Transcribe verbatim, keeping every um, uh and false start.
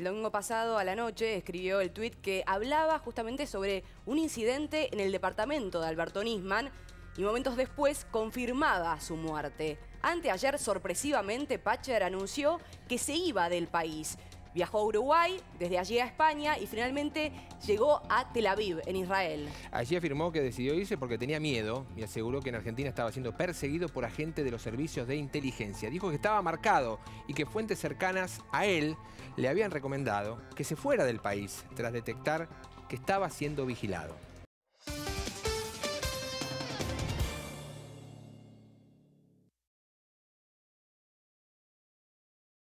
El domingo pasado a la noche escribió el tuit que hablaba justamente sobre un incidente en el departamento de Alberto Nisman y momentos después confirmaba su muerte. Anteayer, sorpresivamente, Patcher anunció que se iba del país. Viajó a Uruguay, desde allí a España y finalmente llegó a Tel Aviv, en Israel. Allí afirmó que decidió irse porque tenía miedo y aseguró que en Argentina estaba siendo perseguido por agentes de los servicios de inteligencia. Dijo que estaba marcado y que fuentes cercanas a él le habían recomendado que se fuera del país tras detectar que estaba siendo vigilado.